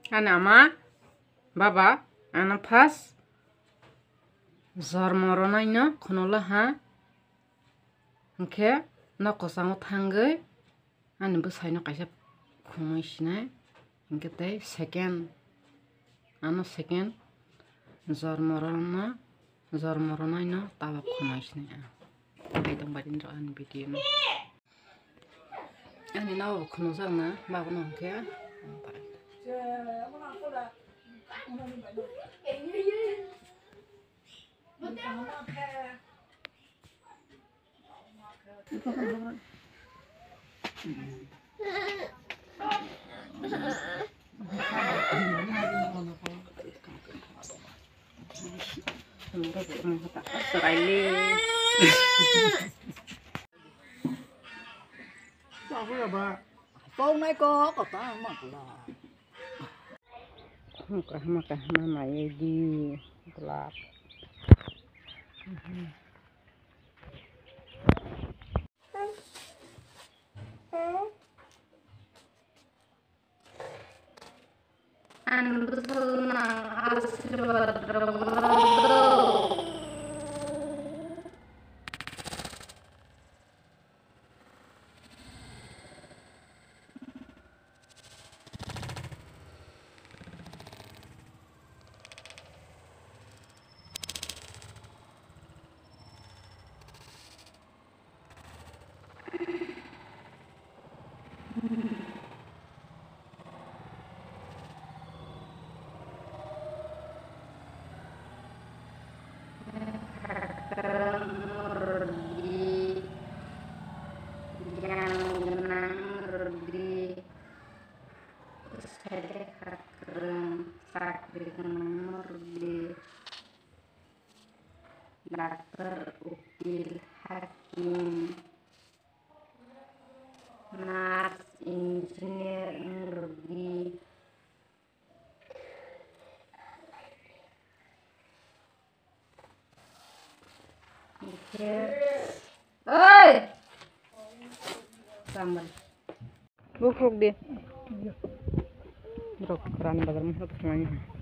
Ana ama baba ana fas zormoro naino khwnw ha hingke no kosango thangoi ani bwsai no kaisa khumui sinai hingke tei second ano second zormoro naino taba khumui sinai ai dong badin ro ani video no ani nawo khunujak na babo no hingke Câu này có ta mặc là maka mama di gelap Dokter Ukil Hakim Nars Engineer Ngerdi oi sambal bufuk dia rok keran bagar masuk semuanya